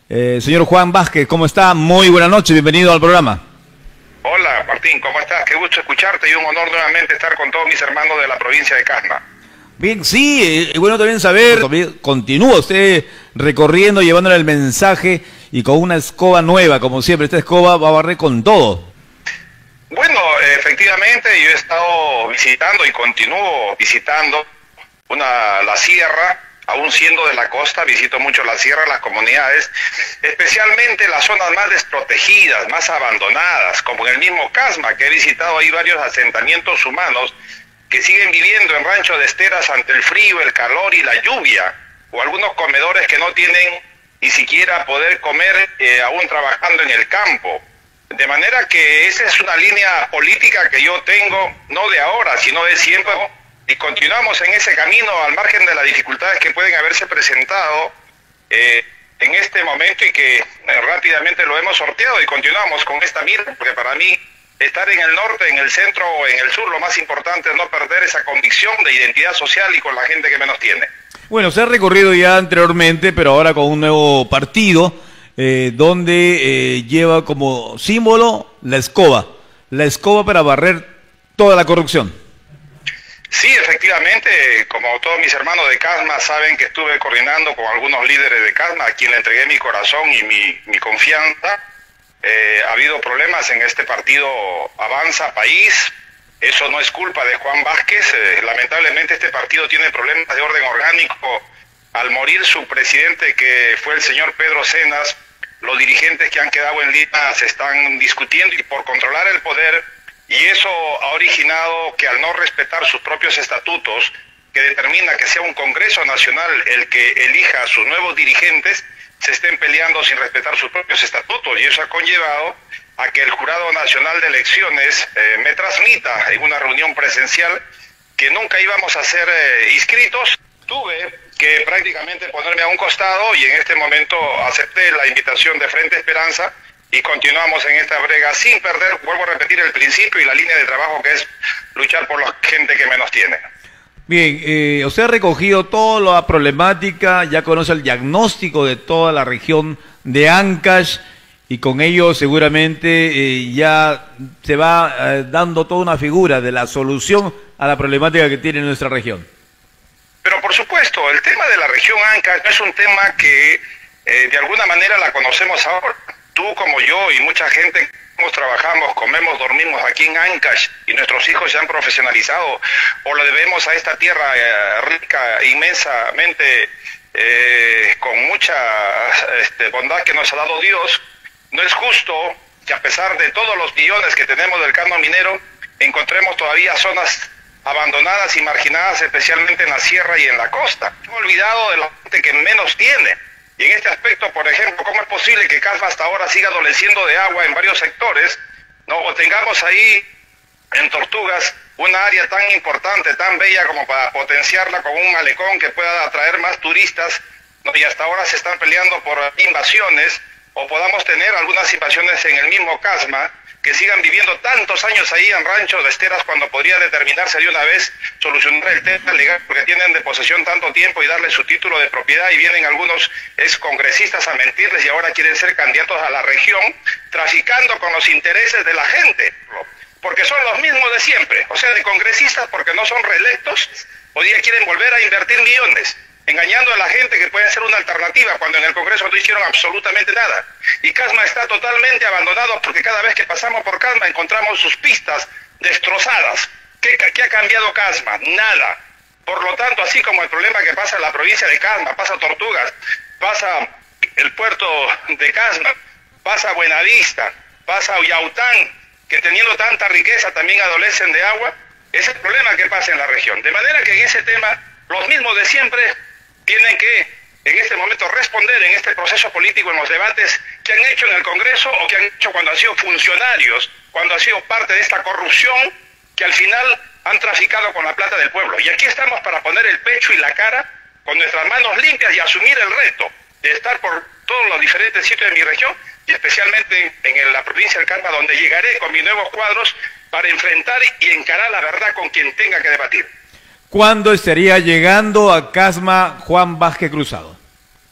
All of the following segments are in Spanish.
Señor Juan Vázquez, ¿cómo está? Muy buenas noches, bienvenido al programa. Hola Martín, ¿cómo estás? Qué gusto escucharte y un honor nuevamente estar con todos mis hermanos de la provincia de Casma. Bien, sí, bueno también saber, continúa usted recorriendo, llevándole el mensaje y con una escoba nueva, como siempre, esta escoba va a barrer con todo. Bueno, efectivamente yo he estado visitando y continúo visitando la sierra, aún siendo de la costa, visito mucho la sierra, las comunidades, especialmente las zonas más desprotegidas, más abandonadas, como en el mismo Casma, que he visitado ahí varios asentamientos humanos que siguen viviendo en ranchos de esteras ante el frío, el calor y la lluvia, o algunos comedores que no tienen ni siquiera poder comer aún trabajando en el campo. De manera que esa es una línea política que yo tengo, no de ahora, sino de siempre, y continuamos en ese camino al margen de las dificultades que pueden haberse presentado en este momento y que rápidamente lo hemos sorteado y continuamos con esta mira, porque para mí estar en el norte, en el centro o en el sur, lo más importante es no perder esa convicción de identidad social y con la gente que menos tiene. Bueno, se ha recorrido ya anteriormente, pero ahora con un nuevo partido, donde lleva como símbolo la escoba para barrer toda la corrupción. Sí, efectivamente, como todos mis hermanos de Casma saben que estuve coordinando con algunos líderes de Casma, a quien le entregué mi corazón y mi confianza. Ha habido problemas en este partido Avanza País, eso no es culpa de Juan Vázquez, lamentablemente este partido tiene problemas de orden orgánico. Al morir su presidente, que fue el señor Pedro Cenas, los dirigentes que han quedado en Lima se están discutiendo y por controlar el poder, y eso ha originado que al no respetar sus propios estatutos, que determina que sea un Congreso Nacional el que elija a sus nuevos dirigentes, se estén peleando sin respetar sus propios estatutos, y eso ha conllevado a que el Jurado Nacional de Elecciones me transmita en una reunión presencial que nunca íbamos a ser inscritos. Tuve que prácticamente ponerme a un costado y en este momento acepté la invitación de Frente Esperanza y continuamos en esta brega sin perder, vuelvo a repetir, el principio y la línea de trabajo, que es luchar por la gente que menos tiene. Bien, usted ha recogido toda la problemática, ya conoce el diagnóstico de toda la región de Ancash y con ello seguramente ya se va dando toda una figura de la solución a la problemática que tiene nuestra región. Pero por supuesto, el tema de la región Ancash no es un tema que de alguna manera la conocemos ahora. Tú como yo y mucha gente trabajamos, comemos, dormimos aquí en Ancash y nuestros hijos se han profesionalizado o lo debemos a esta tierra rica, inmensamente, con mucha bondad que nos ha dado Dios. No es justo que a pesar de todos los millones que tenemos del cano minero, encontremos todavía zonas abandonadas y marginadas, especialmente en la sierra y en la costa. Hemos olvidado de la gente que menos tiene. Y en este aspecto, por ejemplo, ¿cómo es posible que Casma hasta ahora siga adoleciendo de agua en varios sectores? ¿No? O tengamos ahí en Tortugas una área tan importante, tan bella como para potenciarla con un malecón que pueda atraer más turistas, ¿no? Y hasta ahora se están peleando por invasiones, o podamos tener algunas invasiones en el mismo Casma, que sigan viviendo tantos años ahí en ranchos de esteras cuando podría determinarse de una vez solucionar el tema legal, porque tienen de posesión tanto tiempo y darle su título de propiedad, y vienen algunos excongresistas a mentirles y ahora quieren ser candidatos a la región, traficando con los intereses de la gente, porque son los mismos de siempre, o sea, de congresistas porque no son reelectos, hoy día quieren volver a invertir millones, engañando a la gente que puede ser una alternativa cuando en el Congreso no hicieron absolutamente nada. Y Casma está totalmente abandonado porque cada vez que pasamos por Casma encontramos sus pistas destrozadas. ¿Qué ha cambiado Casma? Nada. Por lo tanto, así como el problema que pasa en la provincia de Casma, pasa Tortugas, pasa el puerto de Casma, pasa Buenavista, pasa Yaután, que teniendo tanta riqueza también adolecen de agua, es el problema que pasa en la región. De manera que en ese tema, los mismos de siempre tienen que en este momento responder en este proceso político, en los debates que han hecho en el Congreso o que han hecho cuando han sido funcionarios, cuando han sido parte de esta corrupción que al final han traficado con la plata del pueblo. Y aquí estamos para poner el pecho y la cara con nuestras manos limpias y asumir el reto de estar por todos los diferentes sitios de mi región y especialmente en la provincia del Casma, donde llegaré con mis nuevos cuadros para enfrentar y encarar la verdad con quien tenga que debatir. ¿Cuándo estaría llegando a Casma Juan Vázquez Cruzado?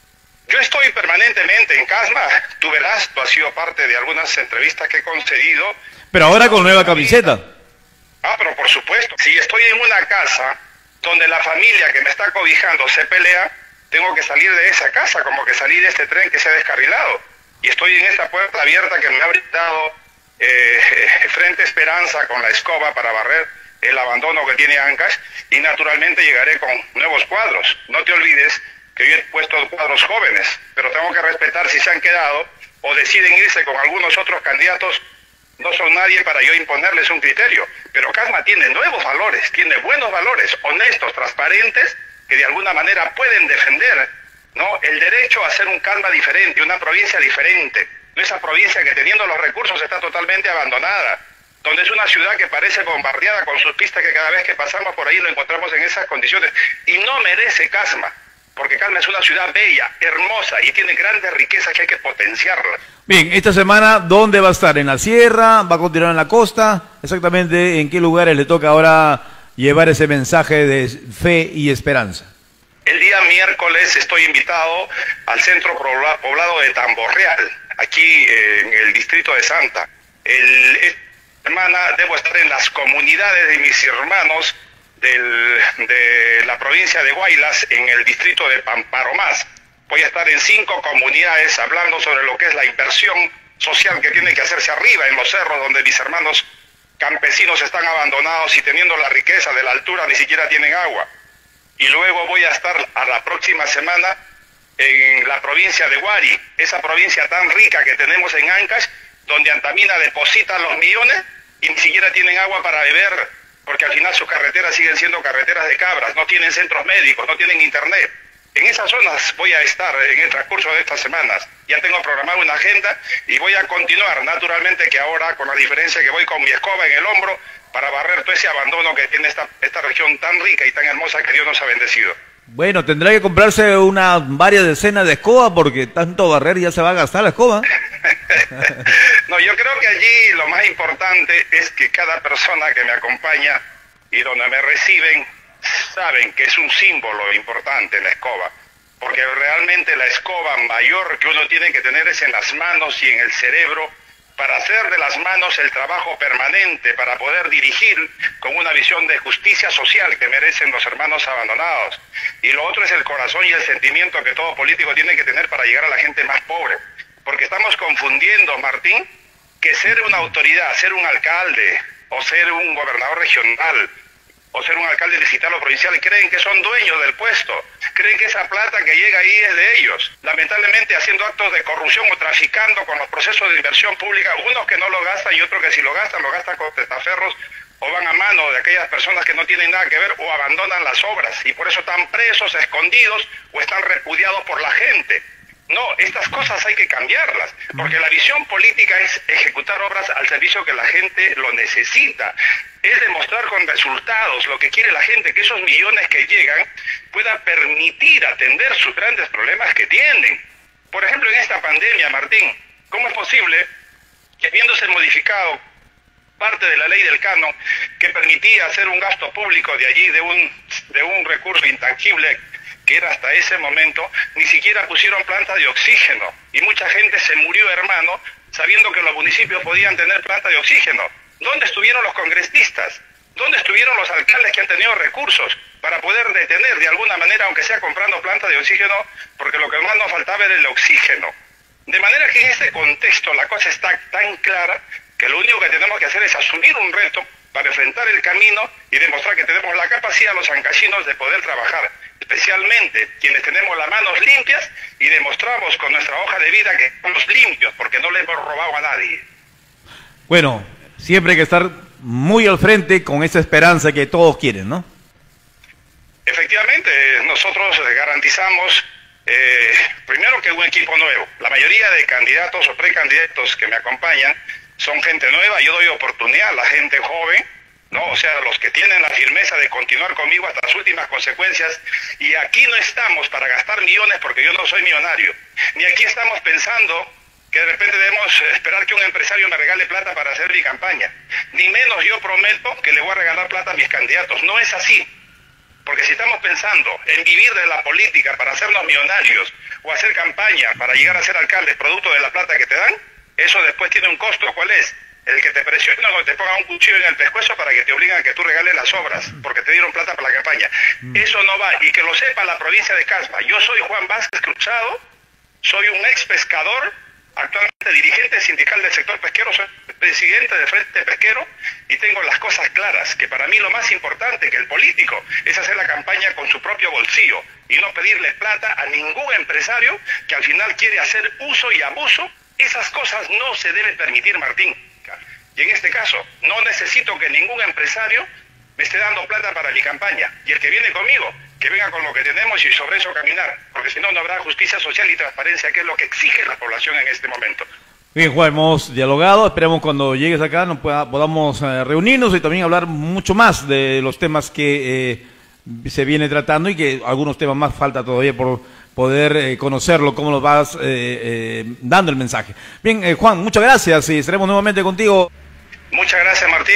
Yo estoy permanentemente en Casma, tú verás, tú has sido parte de algunas entrevistas que he concedido. Pero ahora con nueva camiseta. Ah, pero por supuesto, si estoy en una casa donde la familia que me está cobijando se pelea, tengo que salir de esa casa, como que salir de este tren que se ha descarrilado. Y estoy en esta puerta abierta que me ha brindado Frente Esperanza con la escoba para barrer el abandono que tiene Ancash, y naturalmente llegaré con nuevos cuadros. No te olvides que yo he puesto cuadros jóvenes, pero tengo que respetar si se han quedado o deciden irse con algunos otros candidatos. No son nadie para yo imponerles un criterio, pero Casma tiene nuevos valores, tiene buenos valores, honestos, transparentes, que de alguna manera pueden defender, ¿no?, el derecho a hacer un Casma diferente, una provincia diferente, no esa provincia que teniendo los recursos está totalmente abandonada, donde es una ciudad que parece bombardeada con sus pistas, que cada vez que pasamos por ahí lo encontramos en esas condiciones, y no merece Casma, porque Casma es una ciudad bella, hermosa, y tiene grandes riquezas que hay que potenciarlas. Bien, esta semana, ¿dónde va a estar? ¿En la sierra? ¿Va a continuar en la costa? Exactamente, ¿en qué lugares le toca ahora llevar ese mensaje de fe y esperanza? El día miércoles estoy invitado al centro poblado de Tamborreal, aquí en el distrito de Santa. Esta semana debo estar en las comunidades de mis hermanos de la provincia de Huaylas, en el distrito de Pamparomás. Voy a estar en 5 comunidades hablando sobre lo que es la inversión social que tiene que hacerse arriba en los cerros, donde mis hermanos campesinos están abandonados y teniendo la riqueza de la altura ni siquiera tienen agua. Y luego voy a estar a la próxima semana en la provincia de Huari, esa provincia tan rica que tenemos en Ancash, donde Antamina deposita los millones y ni siquiera tienen agua para beber, porque al final sus carreteras siguen siendo carreteras de cabras, no tienen centros médicos, no tienen internet. En esas zonas voy a estar en el transcurso de estas semanas. Ya tengo programada una agenda y voy a continuar, naturalmente que ahora con la diferencia que voy con mi escoba en el hombro para barrer todo ese abandono que tiene esta región tan rica y tan hermosa que Dios nos ha bendecido. Bueno, tendrá que comprarse varias decenas de escobas porque tanto barrer ya se va a gastar la escoba. No, yo creo que allí lo más importante es que cada persona que me acompaña y donde me reciben saben que es un símbolo importante la escoba, porque realmente la escoba mayor que uno tiene que tener es en las manos y en el cerebro, para hacer de las manos el trabajo permanente, para poder dirigir con una visión de justicia social que merecen los hermanos abandonados. Y lo otro es el corazón y el sentimiento que todo político tiene que tener para llegar a la gente más pobre, porque estamos confundiendo, Martín, que ser una autoridad, ser un alcalde o ser un gobernador regional o ser un alcalde distrital o provincial, creen que son dueños del puesto, creen que esa plata que llega ahí es de ellos, lamentablemente haciendo actos de corrupción o traficando con los procesos de inversión pública, unos que no lo gastan y otros que si lo gastan con testaferros o van a mano de aquellas personas que no tienen nada que ver o abandonan las obras y por eso están presos, escondidos o están repudiados por la gente. No, estas cosas hay que cambiarlas, porque la visión política es ejecutar obras al servicio que la gente lo necesita, es demostrar con resultados lo que quiere la gente, que esos millones que llegan puedan permitir atender sus grandes problemas que tienen. Por ejemplo, en esta pandemia, Martín, ¿cómo es posible que habiéndose modificado parte de la ley del canon que permitía hacer un gasto público de allí de un recurso intangible que era hasta ese momento, ni siquiera pusieron plantas de oxígeno y mucha gente se murió, hermano, sabiendo que los municipios podían tener plantas de oxígeno? ¿Dónde estuvieron los congresistas? ¿Dónde estuvieron los alcaldes que han tenido recursos para poder detener de alguna manera, aunque sea comprando plantas de oxígeno, porque lo que más nos faltaba era el oxígeno? De manera que en este contexto la cosa está tan clara que lo único que tenemos que hacer es asumir un reto para enfrentar el camino y demostrar que tenemos la capacidad los ancachinos de poder trabajar, especialmente quienes tenemos las manos limpias y demostramos con nuestra hoja de vida que somos limpios porque no le hemos robado a nadie. Bueno, siempre hay que estar muy al frente con esa esperanza que todos quieren, ¿no? Efectivamente, nosotros garantizamos primero que un equipo nuevo. La mayoría de candidatos o precandidatos que me acompañan son gente nueva. Yo doy oportunidad a la gente joven, ¿no? O sea, los que tienen la firmeza de continuar conmigo hasta las últimas consecuencias. Y aquí no estamos para gastar millones porque yo no soy millonario. Ni aquí estamos pensando que de repente debemos esperar que un empresario me regale plata para hacer mi campaña. Ni menos yo prometo que le voy a regalar plata a mis candidatos. No es así. Porque si estamos pensando en vivir de la política para hacernos millonarios o hacer campaña para llegar a ser alcalde producto de la plata que te dan, eso después tiene un costo. ¿Cuál es? El que te presionan o te pongan un cuchillo en el pescuezo para que te obliguen a que tú regales las obras, porque te dieron plata para la campaña. Eso no va, y que lo sepa la provincia de Casma. Yo soy Juan Vázquez Cruzado, soy un ex pescador, actualmente dirigente sindical del sector pesquero, soy presidente del Frente Pesquero, y tengo las cosas claras, que para mí lo más importante que el político es hacer la campaña con su propio bolsillo, y no pedirle plata a ningún empresario que al final quiere hacer uso y abuso. Esas cosas no se deben permitir, Martín. Y en este caso, no necesito que ningún empresario me esté dando plata para mi campaña. Y el que viene conmigo, que venga con lo que tenemos y sobre eso caminar. Porque si no, no habrá justicia social y transparencia, que es lo que exige la población en este momento. Bien, Juan, hemos dialogado. Esperemos cuando llegues acá podamos reunirnos y también hablar mucho más de los temas que se viene tratando y que algunos temas más falta todavía por poder conocerlo, cómo nos vas dando el mensaje. Bien, Juan, muchas gracias y estaremos nuevamente contigo. Muchas gracias, Martín.